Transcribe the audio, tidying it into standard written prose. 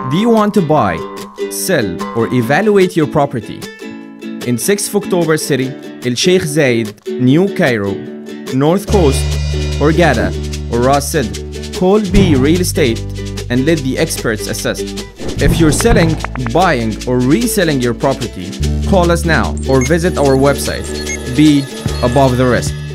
Do you want to buy, sell, or evaluate your property in 6th October City, El Sheikh Zayed, New Cairo, North Coast, Hurghada, or Ras Sidr? Call B Real Estate and let the experts assist. If you're selling, buying, or reselling your property, call us now or visit our website. Be above the rest.